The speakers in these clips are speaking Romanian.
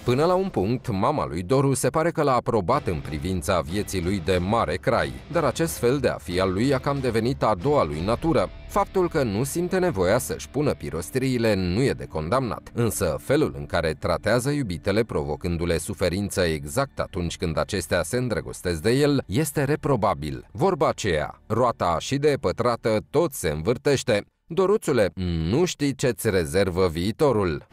Până la un punct, mama lui Doru se pare că l-a aprobat în privința vieții lui de mare crai, dar acest fel de a fi al lui a cam devenit a doua lui natură. Faptul că nu simte nevoia să-și pună pirostriile nu e de condamnat, însă felul în care tratează iubitele provocându-le suferință exact atunci când acestea se îndrăgostesc de el este reprobabil. Vorba aceea, roata și de pătrată tot se învârtește. Doruțule, nu știi ce-ți rezervă viitorul.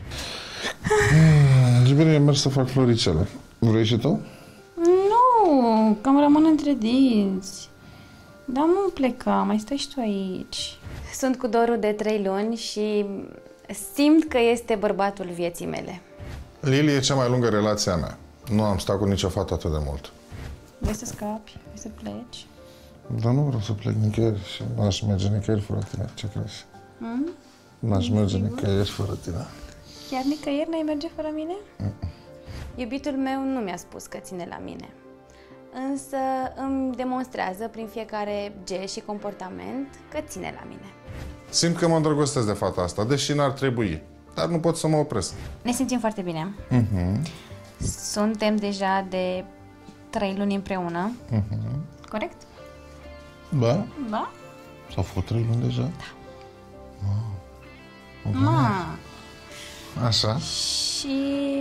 Bine, merg să fac floricele. Vrei și tu? Nu, că îmi rămân între dinți. Dar nu pleca, mai stai și tu aici. Sunt cu Doru de 3 luni și simt că este bărbatul vieții mele. Lili e cea mai lungă relație a mea. Nu am stat cu nicio fată atât de mult. Vrei să scapi? Vrei să pleci? Dar nu vreau să plec nicăieri și n-aș merge nicăieri fără tine. Ce crezi? N-aș merge nicăieri fără tine. Chiar nicăieri n-ai merge fără mine? Iubitul meu nu mi-a spus că ține la mine, însă îmi demonstrează prin fiecare gest și comportament că ține la mine. Simt că mă îndrăgostesc de fata asta, deși n-ar trebui, dar nu pot să mă opresc. Ne simțim foarte bine. Suntem deja de 3 luni împreună. Corect? Da? Da? S-au făcut 3 luni deja? Da. Așa. Și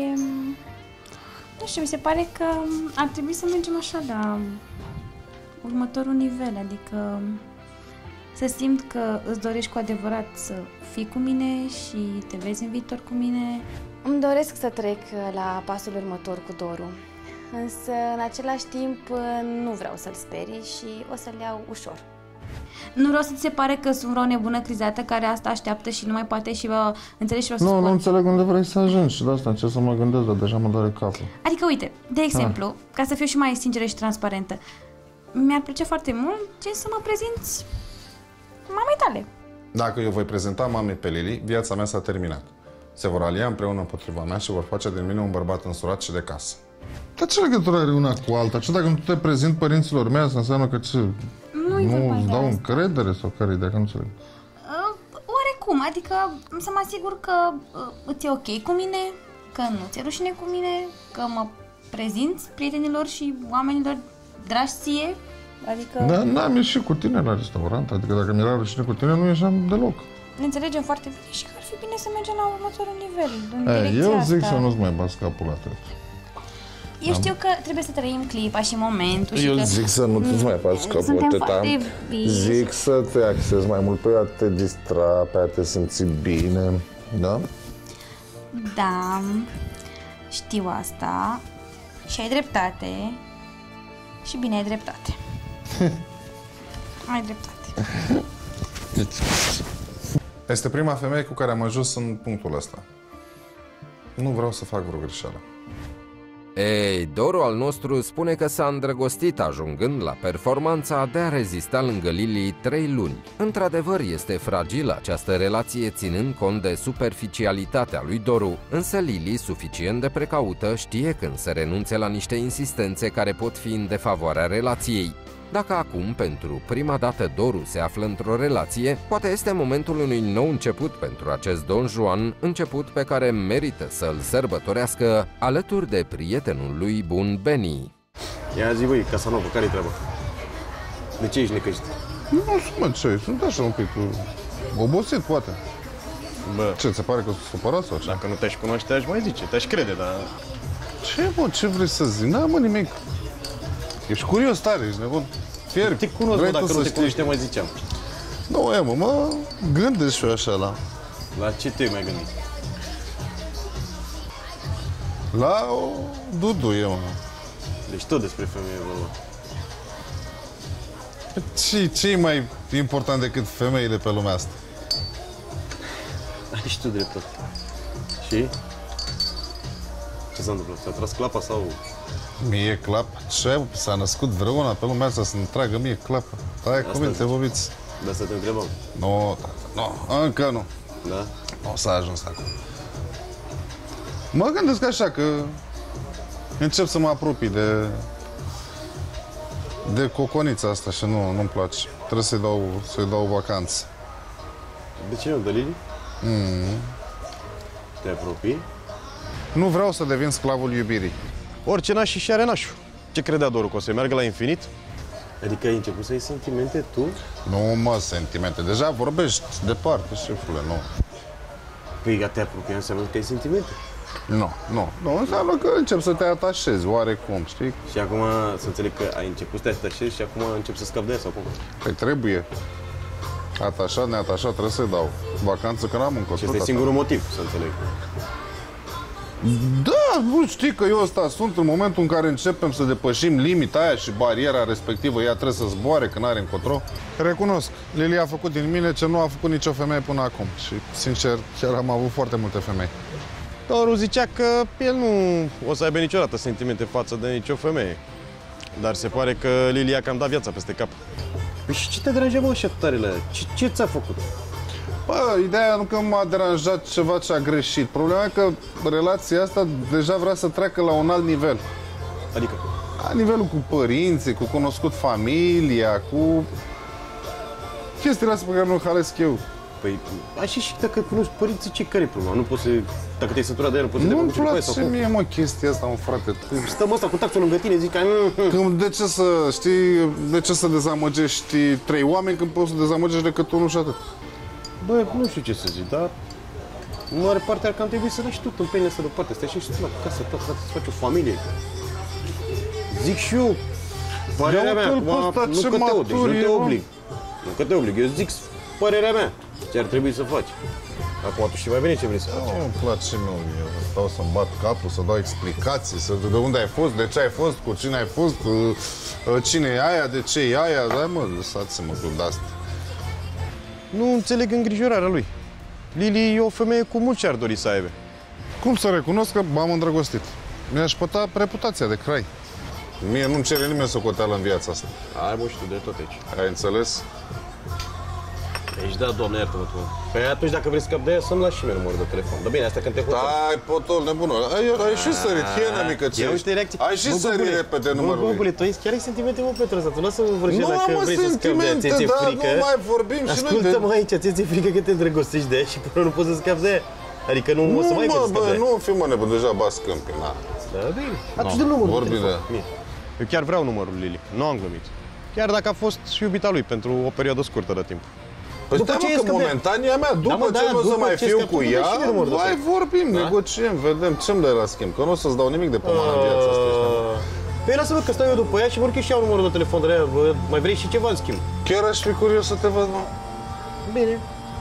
nu știu, mi se pare că ar trebui să mergem așa la următorul nivel, adică să simt că îți dorești cu adevărat să fii cu mine și te vezi în viitor cu mine. Îmi doresc să trec la pasul următor cu Doru, însă în același timp nu vreau să-l sperii și o să-l iau ușor. Nu vreau să ți se pare că sunt vreo nebună crizată care asta așteaptă și nu mai poate și vă înțelegi și vreau să Nu, spun. nu înțeleg unde vrei să ajungi și de asta încerc să mă gândesc, dar deja mă doare capul. Adică, uite, de exemplu, ca să fiu și mai sinceră și transparentă, mi-ar plăcea foarte mult să mă prezinți mamei tale. Dacă eu voi prezenta mamei pe Lili, viața mea s-a terminat. Se vor alia împreună împotriva mea și vor face din mine un bărbat însurat și de casă. Dar ce legătură are una cu alta? Ce dacă nu te prezint părinților mei, asta înseamnă că ce... Nu îți dau încredere sau care idee, că nu înțeleg. Oarecum, adică să mă asigur că îți e ok cu mine, că nu ți-e rușine cu mine, că mă prezinți prietenilor și oamenilor dragi ție, adică... Da, n-am ieșit cu tine la restaurant, adică dacă mi-era rușine cu tine, nu ieșeam deloc. Ne înțelegem foarte bine și că ar fi bine să mergem la următorul nivel, în direcția eu zic asta. să nu-ți mai bați capul la tot. Eu știu că trebuie să trăim clipa și momentul. Eu și că zic să nu-ți mai bați capul suntem atâta. foarte bine. Zic să te axezi mai mult pe a te distra, pe a te simți bine, da? Da, știu asta și ai dreptate și bine ai dreptate. Ai dreptate. Este prima femeie cu care am ajuns în punctul ăsta. Nu vreau să fac vreo greșeală. Ei, Doru al nostru spune că s-a îndrăgostit ajungând la performanța de a rezista lângă Lili 3 luni. Într-adevăr, este fragilă această relație ținând cont de superficialitatea lui Doru, însă Lili, suficient de precaută, știe când să renunțe la niște insistențe care pot fi în defavoarea relației. Dacă acum, pentru prima dată, Doru se află într-o relație, poate este momentul unui nou început pentru acest Don Juan, început pe care merită să-l sărbătorească alături de prietenul lui bun Benny. Ia zi, băi, Casanova, care-i treaba? De ce ești necăjit? Nu mă, ce? Sunt așa un pic obosit, poate. Bă, Ce, ți se pare că sunt supărat sau ce? dacă nu te-aș cunoaște, aș mai zice, te-aș crede, dar... Ce, mă, ce vrei să zic? N-am mă nimic. Ești curios tare, ești nebun. Fierbi. Te cunosc, bă, dacă nu te cunoște, mai ziceam. Nu, mă gândesc și eu așa la... La ce te mai gândit? La o duduie, mă. Deci tot despre femeie vorba. Ce e mai important decât femeile pe lumea asta? Ai și tu dreptate. Și? Ce s-a întâmplat? Ți-a tras clapa sau... Mie clap? Ce? S-a născut vreuna pe lumea asta să-mi tragă mie clapă? Hai, cuvinte, vorbiți. De asta te întrebam. Nu, încă nu. Da? Nu s-a ajuns acum. Mă gândesc așa că încep să mă apropii de coconița asta și nu-mi place. Trebuie să-i dau vacanță. De ce nu, de Lili? Te apropii? Nu vreau să devin sclavul iubirii. Orice naș și are nașul. Ce credea Doru, că o să meargă la infinit? Adică ai început să ai sentimente tu? Nu, mă, sentimente. Deja vorbești departe, șefule, nu. Păi, te apropia înseamnă că ai sentimente. Nu, înseamnă că încep să te atașezi, oarecum, știi? Și acum să înțeleg că ai început să te atașezi și acum începi să scapi de ea sau cum? Păi trebuie. Atașat, neatașat, trebuie să dau. Vacanță că n-am încotro. Și ăsta e singurul motiv, să înțeleg. Da, nu știi că eu ăsta sunt în momentul în care începem să depășim limita aia și bariera respectivă, ea trebuie să zboare, că n-are încotro. Recunosc, Lili a făcut din mine ce nu a făcut nicio femeie până acum. Și, sincer, chiar am avut foarte multe femei. Doru zicea că el nu o să aibă niciodată sentimente față de nicio femeie. Dar se pare că Lili a cam dat viața peste cap. Păi și ce te deranjează așa tare la ea? Ce ți-a făcut? Bă, ideea nu că m-a deranjat ceva ce a greșit. Problema e că relația asta deja vrea să treacă la un alt nivel. Adică? La nivelul cu părinții, cu cunoscut familia, cu chestiile astea pe care nu halesc eu. Păi, așa și dacă cunoști părinții, ce-care e problema? Nu poți să, dacă te-ai săturat de el, nu poți să te Nu-mi faci cu place sau cum? mie, mă, chestia asta, mă, frate. Stăm ăsta cu taxul lângă tine, zic că... De ce să, știi, de ce să dezamăgești 3 oameni când poți să dezamăgești decât unul și atât? Bă, nu știu ce să zic, dar... În mare parte ar cam trebui să lași tu tâmpenile astea deoparte, stai și tu la casa ta, frate, să faci o familie. Zic și eu, părerea mea, acum, nu că te oblig, nu te oblig. Nu că te oblig, eu zic părerea mea, ce ar trebui să faci. Acum tu știi mai bine ce vrei să faci. Nu-mi place mie, eu stau să-mi bat capul, să dau explicații, să de unde ai fost, de ce ai fost, cu cine ai fost, cine e aia, de ce e aia, da, mă, lăsați-mă cu de-asta. Nu înțeleg îngrijorarea lui. Lili e o femeie cu mult ce ar dori să aibă. Cum să recunosc că m-am îndrăgostit? Mi-aș păta reputația de crai. Mie nu-mi cere nimeni socoteală în viața asta. Ai, mă, știu de tot aici. Ai înțeles? Deci da, Doamne, iartă-mă tu. Păi atunci, dacă vrei să scapi de aia, să-mi lași și mie numărul de telefon. Dar bine, asta când te hotără. Stai, potol nebună. Ai și sărit, hiena mică ce Ia ești. uite reacții. Ai și sărit repede numărul lui. Băbule, tu chiar ai sentimente, mă, Petru, ăsta. Tu lasă-mă vorbim Nu dacă am vrei să scapi de ea. sentimente, Ți-e dar frică. nu mai vorbim și noi de... Ascultă-mă aici, ți-e frică că te îndrăgostești de ea și până nu poți să scapi de ea. Adică nu o să mai poți să scapi de ea. Nu fi, mă, nebun, deja bas câmpii, na. Da, bine. Atunci dă numărul de vorbim telefon. Mie. Eu chiar vreau numărul Lili. Nu am glumit. Chiar dacă a fost iubita lui pentru o perioadă scurtă de timp. Păi stai, mă, că momentan e a mea. După ce nu o să mai fiu cu ea, mai vorbim, negociem, vedem ce-mi dai la schimb. Că nu o să-ți dau nimic de pomană în viața asta. Păi lasă-mă că stau eu după ea și mă și iau numărul de telefon de ea. Mai vrei și ceva în schimb? Chiar aș fi curios să te văd, mă. Bine.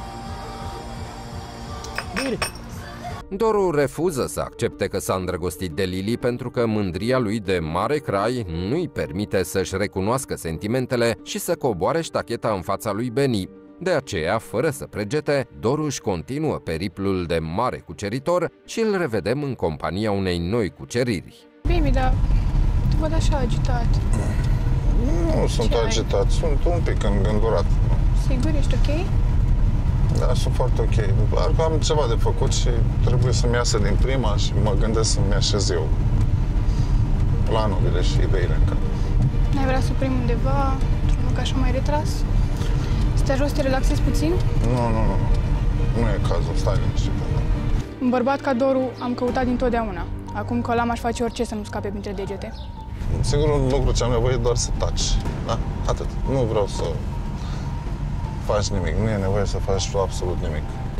Bine. Doru refuză să accepte că s-a îndrăgostit de Lili pentru că mândria lui de mare crai nu-i permite să-și recunoască sentimentele și să coboare ștacheta în fața lui Beni. De aceea, fără să pregete, Doru își continuă periplul de mare cuceritor și îl revedem în compania unei noi cuceriri. Baby, dar te văd așa agitat. Nu sunt agitat, sunt un pic îngândurat. Sigur, ești ok? Da, sunt foarte ok. Doar că am ceva de făcut și trebuie să-mi iasă din prima și mă gândesc să-mi așez eu planurile și ideile în cap. N-ai vrea să oprim undeva, într-un loc așa mai retras? Să te ajut să te relaxezi puțin? Nu e cazul, stai liniștită. Un bărbat ca Doru am căutat dintotdeauna. Acum că l-am, aș face orice să nu scape printre degete. Singurul lucru ce am nevoie e doar să taci. Da? Atât. Nu vreau să faci nimic. Nu e nevoie să faci absolut nimic.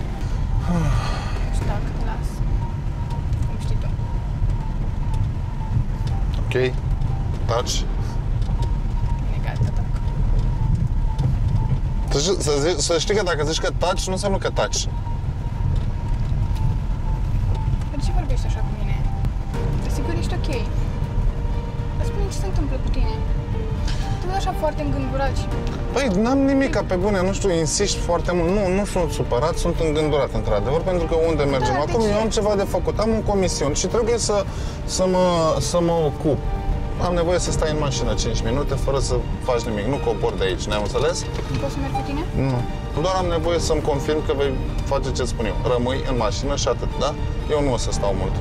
Stac, te las. Cum știi tu. Ok? Taci? Bine, gata, tac. Să știi că dacă zici că taci, nu înseamnă că taci. De ce vorbești așa cu mine? Sigur ești ok. Dar spune ce se întâmplă cu tine. Te văd așa foarte îngândurat și... Păi, n-am nimic, ca pe bune, nu știu, insiști foarte mult. Nu sunt supărat, sunt îngândurat, într-adevăr, pentru că unde mergem acum, eu am ceva de făcut. Am un comision și trebuie să mă ocup. Am nevoie să stai în mașină 5 minute fără să faci nimic. Nu cobor de aici, ne-am înțeles? Nu pot să merg cu tine? Nu. Doar am nevoie să-mi confirm că vei face ce spun eu. Rămâi în mașină și atât, da? Eu nu o să stau mult.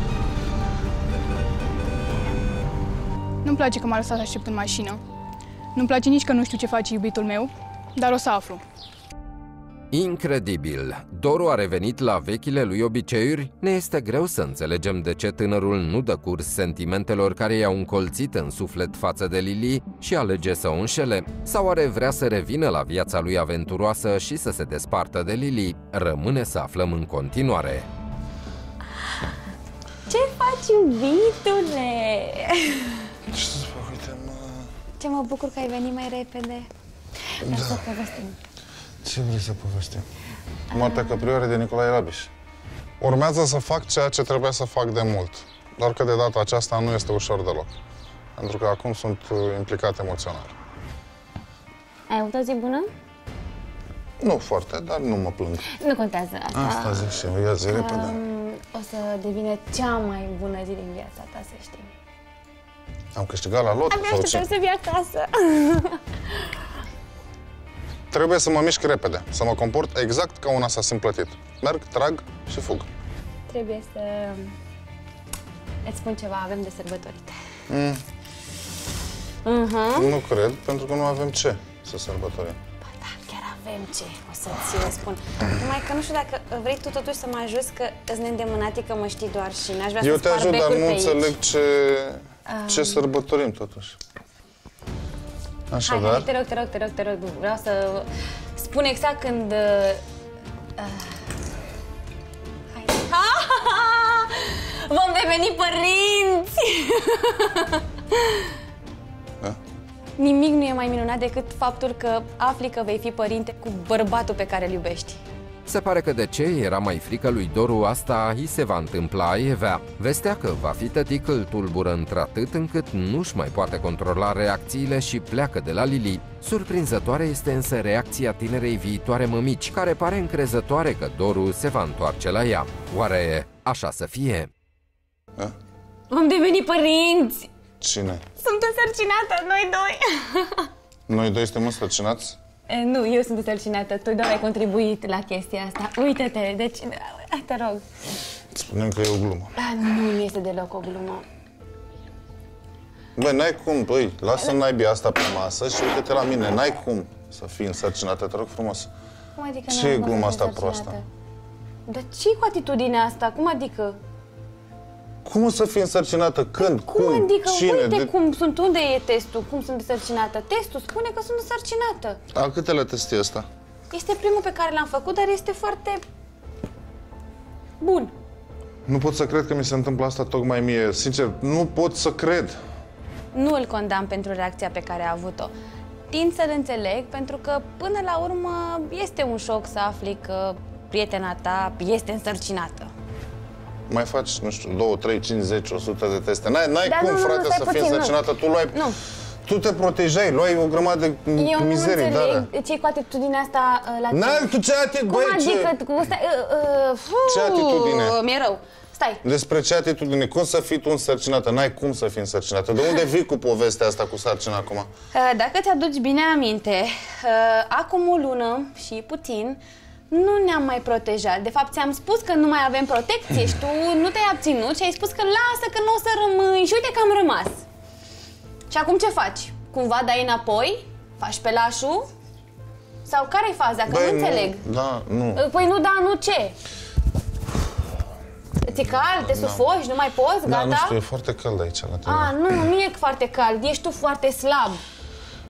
Nu-mi place că m-a lăsat să aștept în mașină. Nu-mi place nici că nu știu ce face iubitul meu, dar o să aflu. Incredibil! Doru a revenit la vechile lui obiceiuri, ne este greu să înțelegem de ce tânărul nu dă curs sentimentelor care i-au încolțit în suflet față de Lili și alege să o înșele. Sau oare vrea să revină la viața lui aventuroasă și să se despartă de Lili? Rămâne să aflăm în continuare. Ce faci, iubitule? Ce să fac, uite, mă... Ce mă bucur că ai venit mai repede. Vreau să povestim. Ce vrei să povestim? Moartea căprioarei de Nicolae Rabiș. Urmează să fac ceea ce trebuia să fac de mult. Doar că de data aceasta nu este ușor deloc. Pentru că acum sunt implicat emoțional. Ai avut o zi bună? Nu foarte, dar nu mă plâng. Nu contează asta. Asta zic și eu, ia zi repede. O să devină cea mai bună zi din viața ta, să știi. Am câștigat la lot Abia sau așteptăm ce? să vii acasă. Trebuie să mă mișc repede, să mă comport exact ca un asasin plătit. Merg, trag și fug. Trebuie să îți spun ceva, avem de sărbătorit. Nu cred, pentru că nu avem ce să sărbătorim. Ba da, chiar avem ce, o să-ți spun. Numai că nu știu dacă vrei tu totuși să mă ajuți, că îți neîndemânatică mă știi doar și n-aș vrea Eu să te spar ajut, dar becul nu pe aici. înțeleg ce sărbătorim totuși. Așadar... Hai, te rog, vreau să spun exact când... Hai. Vom deveni părinți! Da? Nimic nu e mai minunat decât faptul că afli că vei fi părinte cu bărbatul pe care îl iubești. Se pare că de ce era mai frică lui Doru, asta îi se va întâmpla aievea. Vestea că va fi tătic îl tulbură într-atât încât nu-și mai poate controla reacțiile și pleacă de la Lili. Surprinzătoare este însă reacția tinerei viitoare mămici, care pare încrezătoare că Doru se va întoarce la ea. Oare așa să fie? Da? Vom deveni părinți! Cine? Sunt însărcinată, noi doi! Noi doi suntem însărcinați? Nu, eu sunt însărcinată, tu doar ai contribuit la chestia asta. Uită-te, deci, te rog. Spunem că e o glumă. Nu este deloc o glumă. Băi, n-ai cum, băi, lasă naibia asta pe masă și uite-te la mine, n-ai cum să fii însărcinată, te rog frumos. Cum adică Ce e gluma asta proastă? Dar ce-i cu atitudinea asta? Cum adică? Cum o să fii însărcinată? Când? Cum adică? Cine? Uite cum sunt, unde e testul? Cum sunt însărcinată? Testul spune că sunt însărcinată. A câtele test e ăsta? Este primul pe care l-am făcut, dar este foarte bun. Nu pot să cred că mi se întâmplă asta tocmai mie. Sincer, nu pot să cred. Nu îl condamn pentru reacția pe care a avut-o. Tind să-l înțeleg, pentru că până la urmă este un șoc să afli că prietena ta este însărcinată. Mai faci, nu știu, 2, 3, 5, 10, 100 de teste. N-ai Dar cum, nu, frate, stai să puțin, fii nu. însărcinată. Tu luai... Nu. Tu te protejai, luai o grămadă de Eu nu mizerii. înțeleg ce-i cu atitudinea asta la tine. N-ai, tu ce atitudine, Cum băi, adică? Ce atitudine? Mi-e rău. Stai. Despre ce atitudine? Cum să fii tu însărcinată? N-ai cum să fii însărcinată. De unde vii cu povestea asta cu sarcina acum? Dacă ți-aduci bine aminte, acum o lună și puțin nu ne-am mai protejat. De fapt, ți-am spus că nu mai avem protecție și tu nu te-ai abținut și ai spus că lasă, că nu o să rămâi. Și uite că am rămas. Și acum ce faci? Cumva dai înapoi? Faci pe lașul? Sau care-i faza? Că Băi, nu înțeleg. Da, nu. Păi nu, da, nu, ce? Ți-e cald, te sufoci, nu mai poți, Da, gata? nu știu, e foarte cald aici la tine. Nu e foarte cald, ești tu foarte slab.